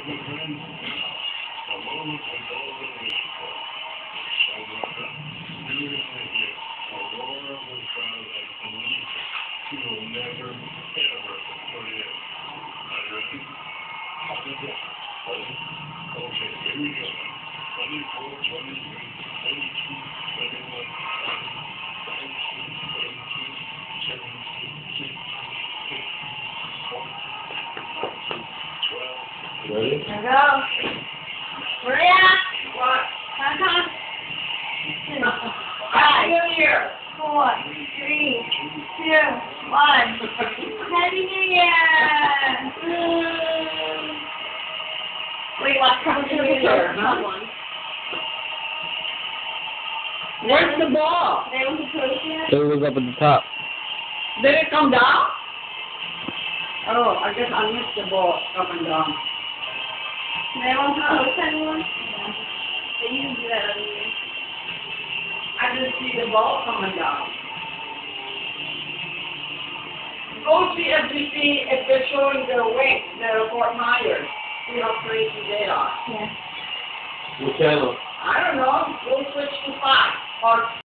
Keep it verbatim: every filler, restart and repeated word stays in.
good friends. A moment when all the wish for. Aurora, you're gonna hear Aurora with a crowd like believe it. You'll never, ever forget. Are you ready? Ready? Okay, here we go. twenty-four, twenty-three, twenty-two, twenty-one, twenty, nineteen, eighteen, seventeen, sixteen, fifteen, fourteen, twelve. Ready? Here we go. Maria! What? Come on. Five, four, three, two, one. Happy New Year! Wait, what? Happy New Year, huh? Where's the ball? They want to post yet? It was up at the top. Did it come down? Oh, I guess I missed the ball coming down. They want to post anyone? Yeah. They usually do that every year. I just see the ball coming down. Go see if you see if they're showing their weight, their Fort Myers. See how crazy they are. Yeah. What channel? I don't know. We'll switch to five or